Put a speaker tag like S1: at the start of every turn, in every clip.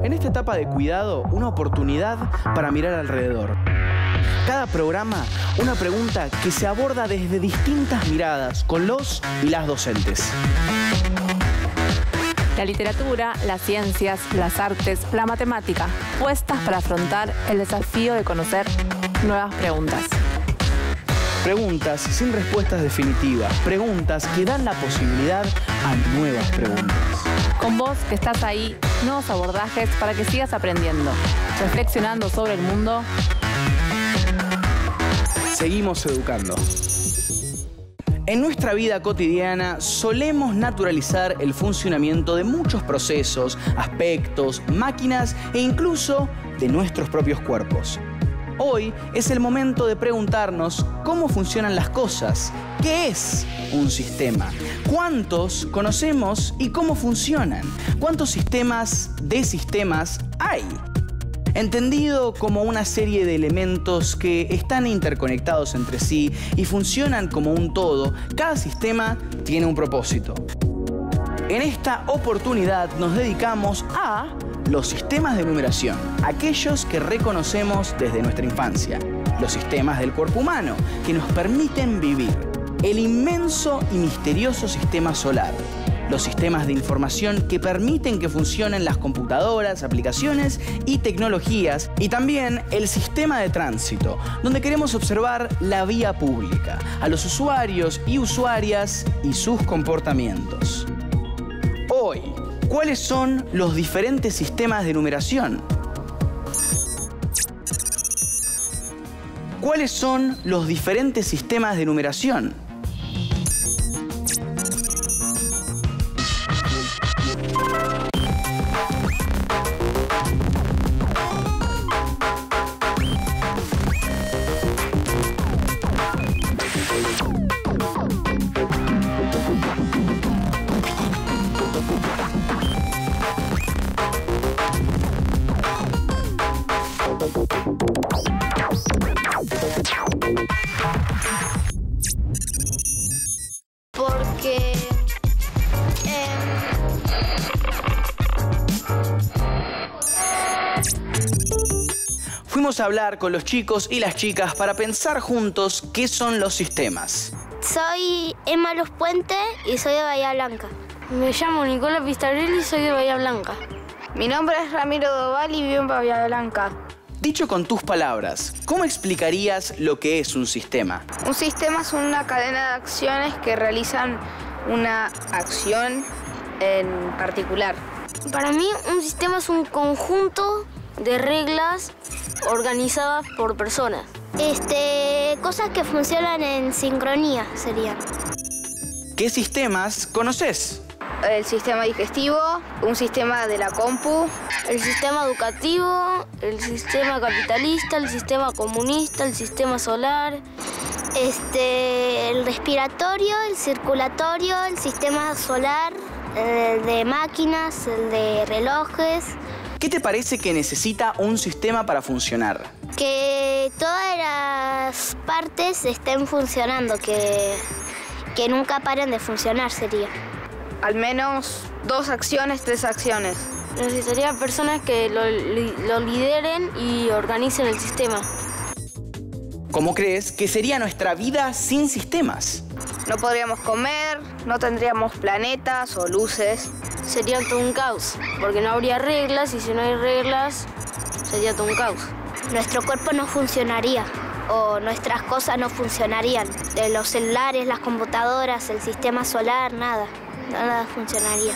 S1: En esta etapa de cuidado, una oportunidad para mirar alrededor. Cada programa, una pregunta que se aborda desde distintas miradas con los y las docentes.
S2: La literatura, las ciencias, las artes, la matemática, puestas para afrontar el desafío de conocer nuevas preguntas.
S1: Preguntas sin respuestas definitivas, preguntas que dan la posibilidad a nuevas preguntas.
S2: Con vos que estás ahí, nuevos abordajes para que sigas aprendiendo, reflexionando sobre el mundo.
S1: Seguimos educando. En nuestra vida cotidiana solemos naturalizar el funcionamiento de muchos procesos, aspectos, máquinas e incluso de nuestros propios cuerpos. Hoy es el momento de preguntarnos cómo funcionan las cosas. ¿Qué es un sistema? ¿Cuántos conocemos y cómo funcionan? ¿Cuántos sistemas de sistemas hay? Entendido como una serie de elementos que están interconectados entre sí y funcionan como un todo, cada sistema tiene un propósito. En esta oportunidad nos dedicamos a los sistemas de numeración, aquellos que reconocemos desde nuestra infancia, los sistemas del cuerpo humano que nos permiten vivir, el inmenso y misterioso sistema solar, los sistemas de información que permiten que funcionen las computadoras, aplicaciones y tecnologías, y también el sistema de tránsito, donde queremos observar la vía pública, a los usuarios y usuarias y sus comportamientos. Hoy, ¿cuáles son los diferentes sistemas de numeración? ¿Cuáles son los diferentes sistemas de numeración?
S3: Porque
S1: fuimos a hablar con los chicos y las chicas para pensar juntos qué son los sistemas.
S3: soy Emma Luz Puente y soy de Bahía Blanca.
S4: Me llamo Nicola Pistarelli y soy de Bahía Blanca.
S5: Mi nombre es Ramiro Doval y vivo en Bahía Blanca.
S1: Dicho con tus palabras, ¿cómo explicarías lo que es un sistema?
S5: Un sistema es una cadena de acciones que realizan una acción en particular.
S4: Para mí, un sistema es un conjunto de reglas organizadas por personas.
S3: Cosas que funcionan en sincronía serían.
S1: ¿Qué sistemas conoces?
S5: El sistema digestivo, un sistema de la compu,
S4: El sistema educativo, el sistema capitalista, el sistema comunista, el sistema solar.
S3: El respiratorio, el circulatorio, el sistema solar, el de máquinas, el de relojes.
S1: ¿Qué te parece que necesita un sistema para funcionar?
S3: Que todas las partes estén funcionando, que nunca paren de funcionar sería.
S5: al menos 2 acciones, 3 acciones.
S4: Necesitaría personas que lo lideren y organicen el sistema.
S1: ¿Cómo crees que sería nuestra vida sin sistemas?
S5: No podríamos comer, no tendríamos planetas o luces.
S4: Sería todo un caos, porque no habría reglas y si no hay reglas, sería todo un caos.
S3: Nuestro cuerpo no funcionaría o nuestras cosas no funcionarían. De los celulares, las computadoras, el sistema solar, nada funcionaría.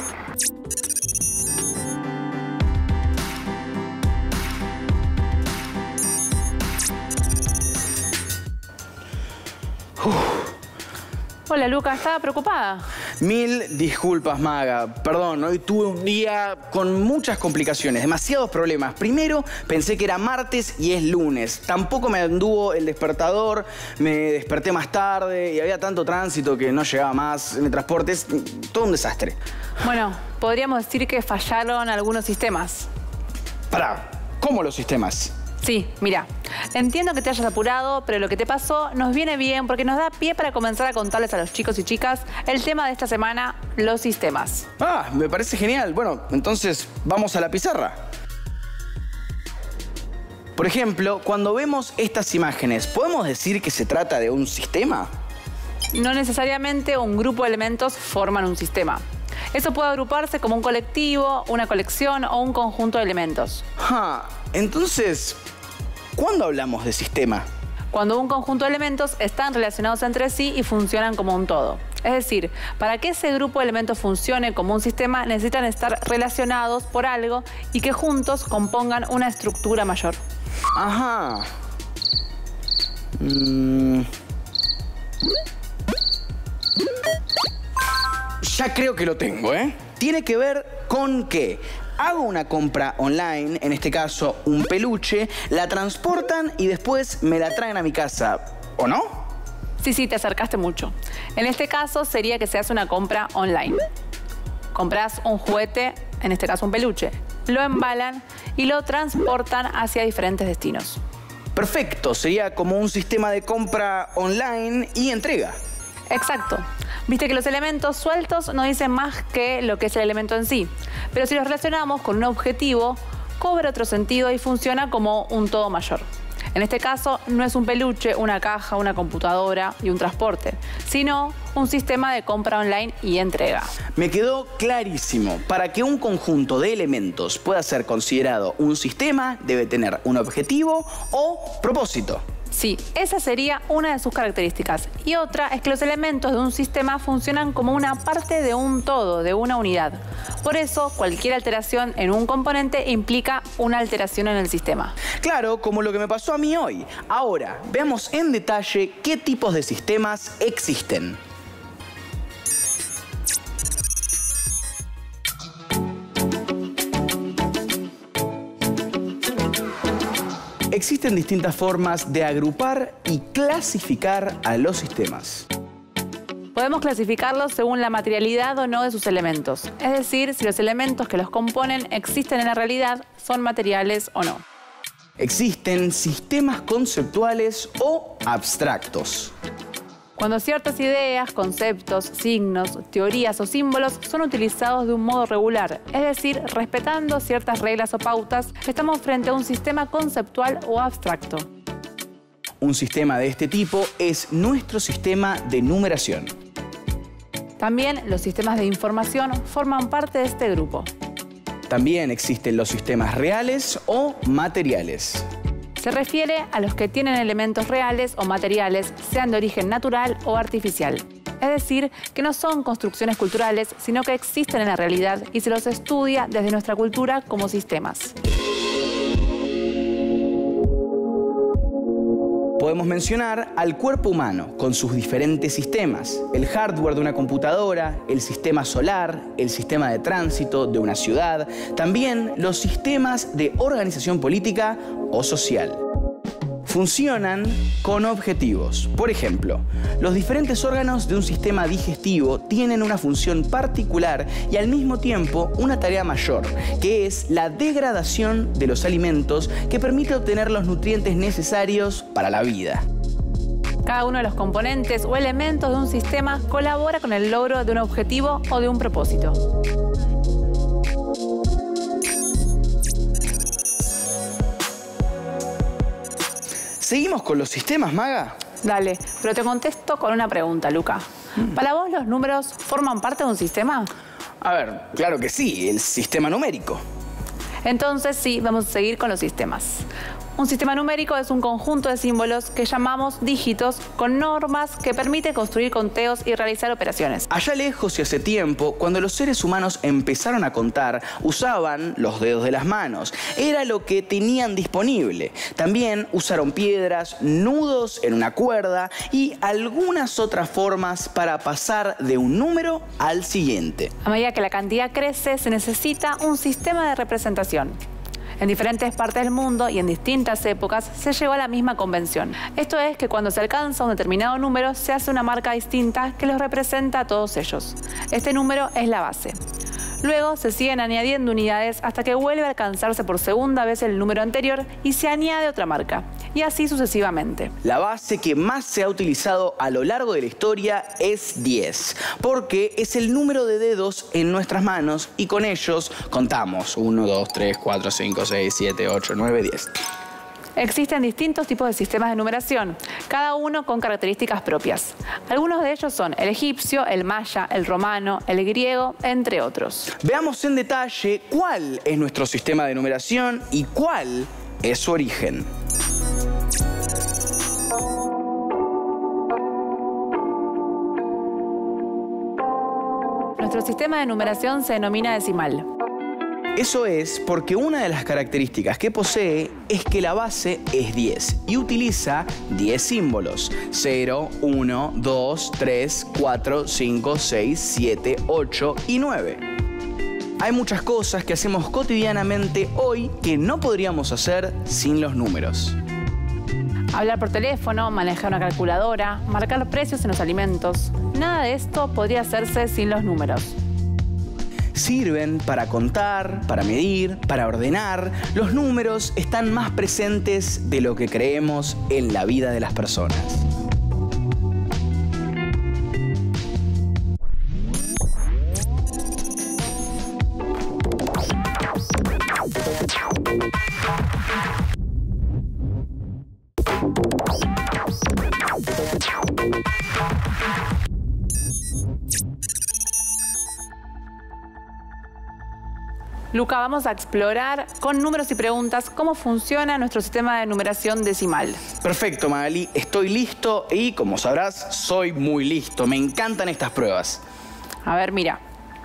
S2: Hola, Luca, estaba preocupada.
S1: Mil disculpas, Maga. Perdón, hoy tuve un día con muchas complicaciones, demasiados problemas. Primero, pensé que era martes y es lunes. Tampoco me anduvo el despertador, me desperté más tarde y había tanto tránsito que no llegaba más en el transporte. Es todo un desastre.
S2: Bueno, podríamos decir que fallaron algunos sistemas.
S1: Pará, ¿cómo los sistemas?
S2: Sí, mira, entiendo que te hayas apurado, pero lo que te pasó nos viene bien porque nos da pie para comenzar a contarles a los chicos y chicas el tema de esta semana, los sistemas.
S1: Ah, me parece genial. Bueno, entonces, ¿vamos a la pizarra? Por ejemplo, cuando vemos estas imágenes, ¿podemos decir que se trata de un sistema?
S2: No necesariamente un grupo de elementos forman un sistema. Eso puede agruparse como un colectivo, una colección o un conjunto de elementos.
S1: Entonces, ¿cuándo hablamos de sistema?
S2: Cuando un conjunto de elementos están relacionados entre sí y funcionan como un todo. Es decir, para que ese grupo de elementos funcione como un sistema, necesitan estar relacionados por algo y que juntos compongan una estructura mayor.
S1: Ajá. Ya creo que lo tengo, ¿eh? Tiene que ver con que hago una compra online, en este caso un peluche, la transportan y después me la traen a mi casa, ¿o no?
S2: Sí, te acercaste mucho. En este caso sería que se hace una compra online. Compras un juguete, en este caso un peluche, lo embalan y lo transportan hacia diferentes destinos.
S1: Perfecto, sería como un sistema de compra online y entrega.
S2: Exacto. Viste que los elementos sueltos no dicen más que lo que es el elemento en sí. Pero si los relacionamos con un objetivo, cobra otro sentido y funciona como un todo mayor. En este caso, no es un peluche, una caja, una computadora y un transporte, sino un sistema de compra online y entrega.
S1: Me quedó clarísimo. Para que un conjunto de elementos pueda ser considerado un sistema, debe tener un objetivo o propósito.
S2: Sí, esa sería una de sus características. Y otra es que los elementos de un sistema funcionan como una parte de un todo, de una unidad. Por eso, cualquier alteración en un componente implica una alteración en el sistema.
S1: Claro, como lo que me pasó a mí hoy. Ahora, veamos en detalle qué tipos de sistemas existen. Existen distintas formas de agrupar y clasificar a los sistemas.
S2: Podemos clasificarlos según la materialidad o no de sus elementos. Es decir, si los elementos que los componen existen en la realidad, son materiales o no.
S1: Existen sistemas conceptuales o abstractos.
S2: Cuando ciertas ideas, conceptos, signos, teorías o símbolos son utilizados de un modo regular, es decir, respetando ciertas reglas o pautas, estamos frente a un sistema conceptual o abstracto.
S1: Un sistema de este tipo es nuestro sistema de numeración.
S2: También los sistemas de información forman parte de este grupo.
S1: También existen los sistemas reales o materiales.
S2: Se refiere a los que tienen elementos reales o materiales, sean de origen natural o artificial. Es decir, que no son construcciones culturales, sino que existen en la realidad y se los estudia desde nuestra cultura como sistemas.
S1: Podemos mencionar al cuerpo humano con sus diferentes sistemas. El hardware de una computadora, el sistema solar, el sistema de tránsito de una ciudad, también los sistemas de organización política o social. Funcionan con objetivos. Por ejemplo, los diferentes órganos de un sistema digestivo tienen una función particular y al mismo tiempo una tarea mayor, que es la degradación de los alimentos que permite obtener los nutrientes necesarios para la vida.
S2: Cada uno de los componentes o elementos de un sistema colabora con el logro de un objetivo o de un propósito.
S1: ¿Seguimos con los sistemas, Maga?
S2: Dale, pero te contesto con una pregunta, Luca. ¿Para vos los números forman parte de un sistema?
S1: A ver, claro que sí, el sistema numérico.
S2: Entonces sí, vamos a seguir con los sistemas. Un sistema numérico es un conjunto de símbolos que llamamos dígitos con normas que permite construir conteos y realizar operaciones.
S1: Allá lejos y hace tiempo, cuando los seres humanos empezaron a contar, usaban los dedos de las manos. Era lo que tenían disponible. También usaron piedras, nudos en una cuerda y algunas otras formas para pasar de un número al siguiente.
S2: A medida que la cantidad crece, se necesita un sistema de representación. En diferentes partes del mundo y en distintas épocas se llegó a la misma convención. Esto es que cuando se alcanza un determinado número se hace una marca distinta que los representa a todos ellos. Este número es la base. Luego se siguen añadiendo unidades hasta que vuelve a alcanzarse por segunda vez el número anterior y se añade otra marca. Y así sucesivamente.
S1: La base que más se ha utilizado a lo largo de la historia es 10, porque es el número de dedos en nuestras manos y con ellos contamos 1, 2, 3, 4, 5, 6, 7, 8, 9, 10.
S2: Existen distintos tipos de sistemas de numeración, cada uno con características propias. Algunos de ellos son el egipcio, el maya, el romano, el griego, entre otros.
S1: Veamos en detalle cuál es nuestro sistema de numeración y cuál es su origen.
S2: Nuestro sistema de numeración se denomina decimal.
S1: Eso es porque una de las características que posee es que la base es 10 y utiliza 10 símbolos: 0, 1, 2, 3, 4, 5, 6, 7, 8 y 9. Hay muchas cosas que hacemos cotidianamente hoy que no podríamos hacer sin los números.
S2: Hablar por teléfono, manejar una calculadora, marcar precios en los alimentos. Nada de esto podría hacerse sin los números.
S1: Sirven para contar, para medir, para ordenar. Los números están más presentes de lo que creemos en la vida de las personas.
S2: Luca, vamos a explorar con números y preguntas cómo funciona nuestro sistema de numeración decimal.
S1: Perfecto, Magali. Estoy listo y, como sabrás, soy muy listo. Me encantan estas pruebas.
S2: A ver, mira.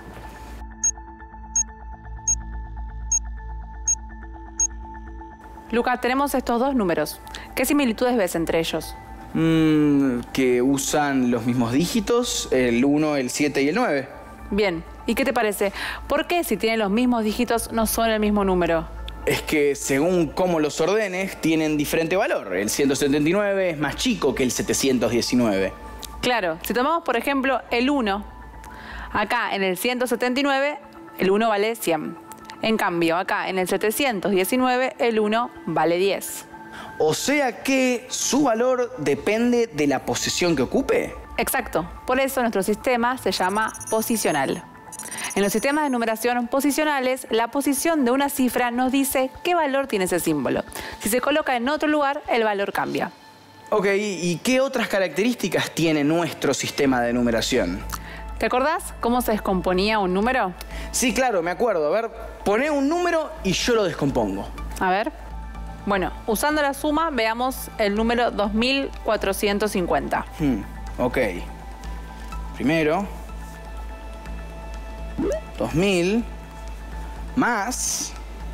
S2: Luca, tenemos estos dos números. ¿Qué similitudes ves entre ellos?
S1: Que usan los mismos dígitos, el 1, el 7 y el 9.
S2: Bien. ¿Y qué te parece? ¿Por qué si tienen los mismos dígitos no son el mismo número?
S1: Es que según cómo los ordenes tienen diferente valor. El 179 es más chico que el 719.
S2: Claro, si tomamos por ejemplo el 1, acá en el 179 el 1 vale 100. En cambio acá en el 719 el 1 vale 10.
S1: O sea que su valor depende de la posición que ocupe.
S2: Exacto, por eso nuestro sistema se llama posicional. En los sistemas de numeración posicionales, la posición de una cifra nos dice qué valor tiene ese símbolo. Si se coloca en otro lugar, el valor cambia.
S1: Ok, ¿y qué otras características tiene nuestro sistema de numeración?
S2: ¿Te acordás cómo se descomponía un número?
S1: Sí, claro, me acuerdo. A ver, poné un número y yo lo descompongo.
S2: A ver. Bueno, usando la suma, veamos el número 2450.
S1: Ok. Primero, 2000 más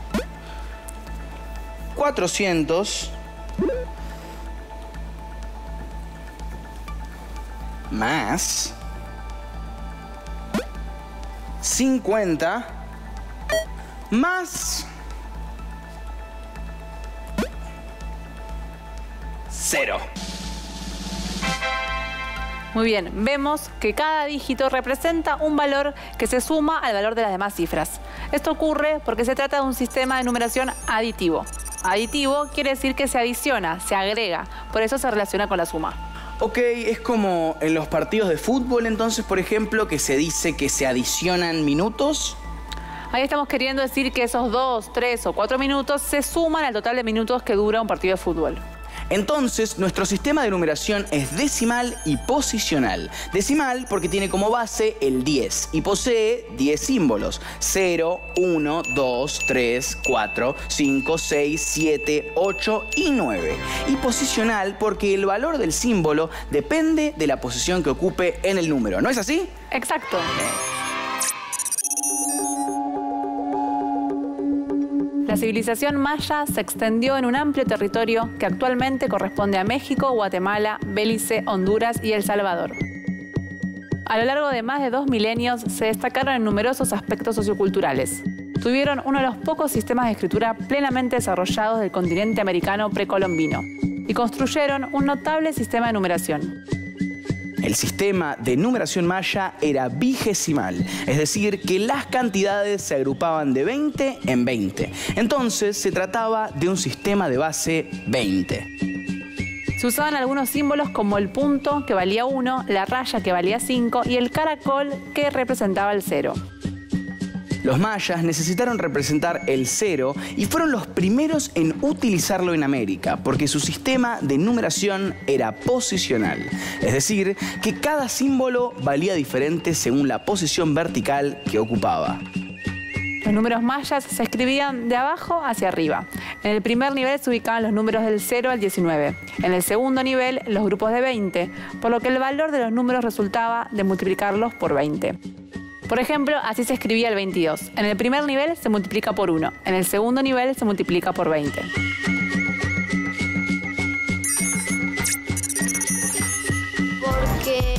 S1: 400 más 50 más 0.
S2: Muy bien, vemos que cada dígito representa un valor que se suma al valor de las demás cifras. Esto ocurre porque se trata de un sistema de numeración aditivo. Aditivo quiere decir que se adiciona, se agrega, por eso se relaciona con la suma.
S1: Ok, es como en los partidos de fútbol, entonces, por ejemplo, que se dice que se adicionan minutos.
S2: Ahí estamos queriendo decir que esos 2, 3 o 4 minutos se suman al total de minutos que dura un partido de fútbol.
S1: Entonces, nuestro sistema de numeración es decimal y posicional. Decimal porque tiene como base el 10 y posee 10 símbolos: 0, 1, 2, 3, 4, 5, 6, 7, 8 y 9. Y posicional porque el valor del símbolo depende de la posición que ocupe en el número. ¿No es así?
S2: Exacto. La civilización maya se extendió en un amplio territorio que actualmente corresponde a México, Guatemala, Belice, Honduras y El Salvador. A lo largo de más de 2 milenios se destacaron en numerosos aspectos socioculturales. Tuvieron uno de los pocos sistemas de escritura plenamente desarrollados del continente americano precolombino y construyeron un notable sistema de numeración.
S1: El sistema de numeración maya era vigesimal, es decir, que las cantidades se agrupaban de 20 en 20. Entonces se trataba de un sistema de base 20.
S2: Se usaban algunos símbolos como el punto, que valía 1, la raya, que valía 5, y el caracol, que representaba el 0.
S1: Los mayas necesitaron representar el 0 y fueron los primeros en utilizarlo en América, porque su sistema de numeración era posicional. Es decir, que cada símbolo valía diferente según la posición vertical que ocupaba.
S2: Los números mayas se escribían de abajo hacia arriba. En el primer nivel se ubicaban los números del 0 al 19. En el segundo nivel, los grupos de 20, por lo que el valor de los números resultaba de multiplicarlos por 20. Por ejemplo, así se escribía el 22. En el primer nivel se multiplica por 1. En el segundo nivel se multiplica por 20.
S4: Porque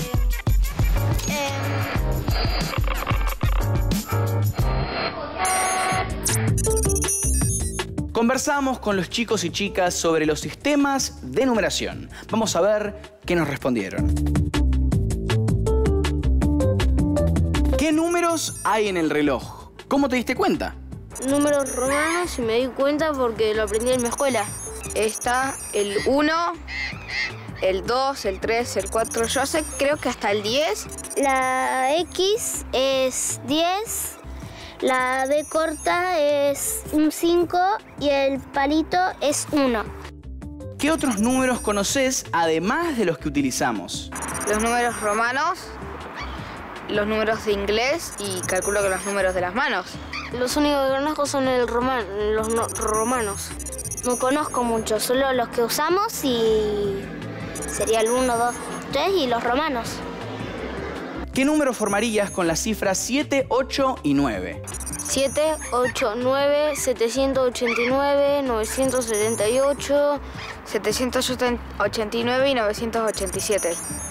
S1: Conversamos con los chicos y chicas sobre los sistemas de numeración. Vamos a ver qué nos respondieron. ¿Qué números hay en el reloj? ¿Cómo te diste cuenta?
S4: números romanos y me di cuenta porque lo aprendí en mi escuela.
S5: Está el 1, el 2, el 3, el 4, yo sé, creo que hasta el 10.
S3: La X es 10, la B corta es un 5 y el palito es 1.
S1: ¿Qué otros números conoces además de los que utilizamos?
S5: Los números romanos, los números de inglés y calculo que los números de las manos.
S4: Los únicos que conozco son los romanos.
S3: No conozco mucho, solo los que usamos y sería el 1, 2, 3 y los romanos.
S1: ¿Qué número formarías con las cifras 7, 8 y 9?
S4: 7, 8, 9, 789, 978,
S5: 789 y 987.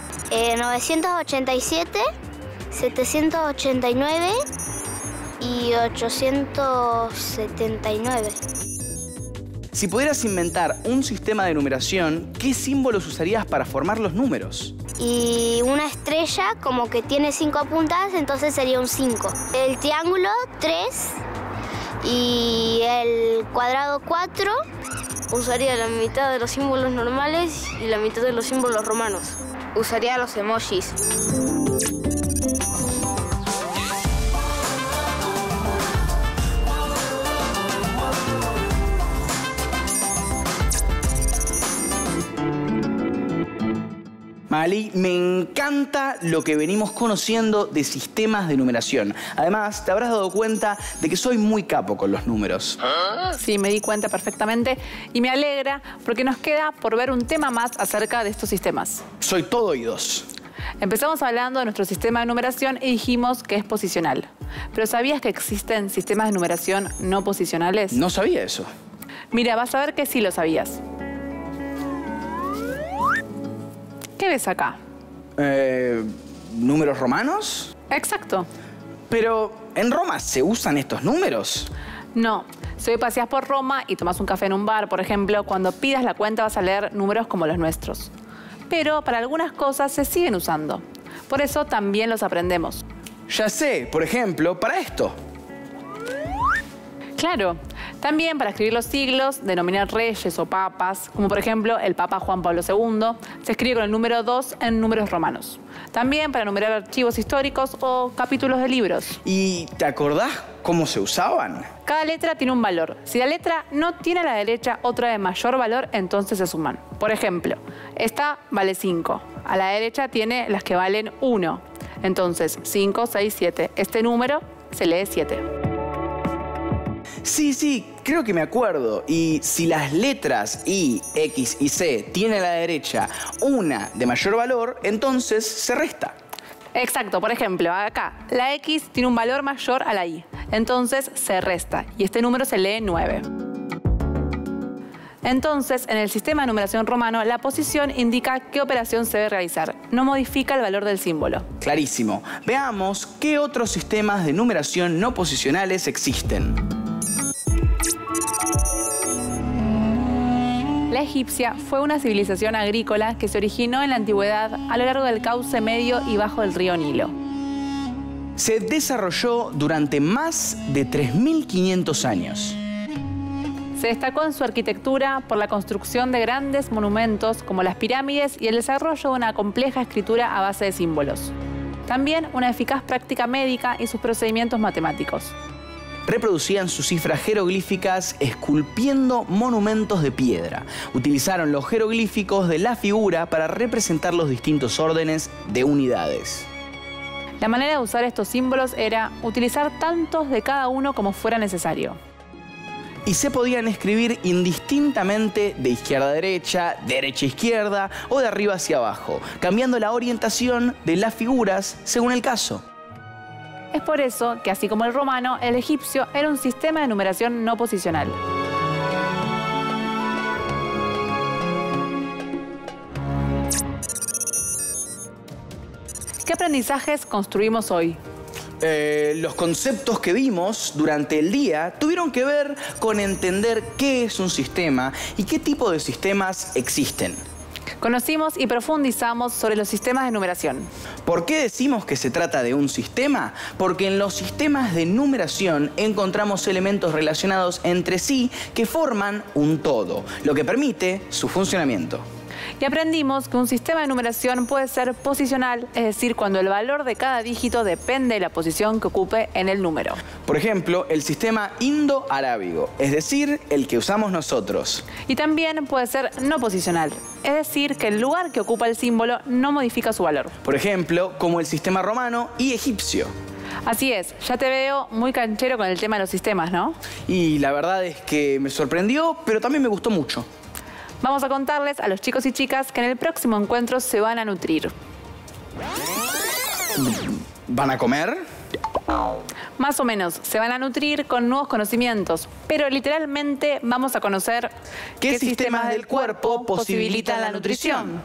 S3: 987, 789 y 879.
S1: Si pudieras inventar un sistema de numeración, ¿qué símbolos usarías para formar los números?
S3: Y una estrella como que tiene 5 puntas, entonces sería un 5. El triángulo 3 y el cuadrado 4.
S4: Usaría la mitad de los símbolos normales y la mitad de los símbolos romanos.
S5: Usaría los emojis.
S1: Magalí, me encanta lo que venimos conociendo de sistemas de numeración. Además, te habrás dado cuenta de que soy muy capo con los números.
S2: Sí, me di cuenta perfectamente y me alegra porque nos queda por ver un tema más acerca de estos sistemas.
S1: Soy todo oídos.
S2: Empezamos hablando de nuestro sistema de numeración y dijimos que es posicional. ¿Pero sabías que existen sistemas de numeración no posicionales?
S1: No sabía eso.
S2: Mira, vas a ver que sí lo sabías. ¿Qué ves acá?
S1: ¿Números romanos?
S2: Exacto.
S1: Pero, ¿en Roma se usan estos números?
S2: No. Si hoy paseas por Roma y tomas un café en un bar, por ejemplo, cuando pidas la cuenta vas a leer números como los nuestros. Pero para algunas cosas se siguen usando. Por eso también los aprendemos.
S1: Ya sé, por ejemplo, para esto.
S2: Claro. También para escribir los siglos, denominar reyes o papas, como por ejemplo el Papa Juan Pablo II, se escribe con el número 2 en números romanos. También para numerar archivos históricos o capítulos de libros.
S1: ¿Y te acordás cómo se usaban?
S2: Cada letra tiene un valor. Si la letra no tiene a la derecha otra de mayor valor, entonces se suman. Por ejemplo, esta vale 5. A la derecha tiene las que valen 1. Entonces, 5, 6, 7. Este número se lee 7.
S1: Sí, creo que me acuerdo. Y si las letras I, X y C tienen a la derecha una de mayor valor, entonces se resta.
S2: Exacto. Por ejemplo, acá la X tiene un valor mayor a la Y. Entonces se resta. Y este número se lee 9. Entonces, en el sistema de numeración romano, la posición indica qué operación se debe realizar. No modifica el valor del símbolo.
S1: Clarísimo. Veamos qué otros sistemas de numeración no posicionales existen.
S2: La egipcia fue una civilización agrícola que se originó en la antigüedad a lo largo del cauce medio y bajo del río Nilo.
S1: Se desarrolló durante más de 3.500 años.
S2: Se destacó en su arquitectura por la construcción de grandes monumentos como las pirámides y el desarrollo de una compleja escritura a base de símbolos. También una eficaz práctica médica y sus procedimientos matemáticos.
S1: reproducían sus cifras jeroglíficas esculpiendo monumentos de piedra. Utilizaron los jeroglíficos de la figura para representar los distintos órdenes de unidades.
S2: La manera de usar estos símbolos era utilizar tantos de cada uno como fuera necesario.
S1: Y se podían escribir indistintamente de izquierda a derecha, derecha a izquierda o de arriba hacia abajo, cambiando la orientación de las figuras según el caso.
S2: Es por eso que, así como el romano, el egipcio era un sistema de numeración no posicional. ¿Qué aprendizajes construimos hoy?
S1: Los conceptos que vimos durante el día tuvieron que ver con entender qué es un sistema y qué tipo de sistemas existen.
S2: Conocimos y profundizamos sobre los sistemas de numeración.
S1: ¿Por qué decimos que se trata de un sistema? Porque en los sistemas de numeración encontramos elementos relacionados entre sí que forman un todo, lo que permite su funcionamiento.
S2: Y aprendimos que un sistema de numeración puede ser posicional, es decir, cuando el valor de cada dígito depende de la posición que ocupe en el número.
S1: Por ejemplo, el sistema indo-arábigo, es decir, el que usamos nosotros.
S2: Y también puede ser no posicional, es decir, que el lugar que ocupa el símbolo no modifica su valor.
S1: Por ejemplo, como el sistema romano y egipcio.
S2: Así es, ya te veo muy canchero con el tema de los sistemas, ¿no?
S1: Y la verdad es que me sorprendió, pero también me gustó mucho.
S2: Vamos a contarles a los chicos y chicas que en el próximo encuentro se van a nutrir.
S1: ¿Van a comer?
S2: Más o menos, se van a nutrir con nuevos conocimientos, pero literalmente vamos a conocer
S1: ¿Qué sistemas del cuerpo posibilitan la nutrición?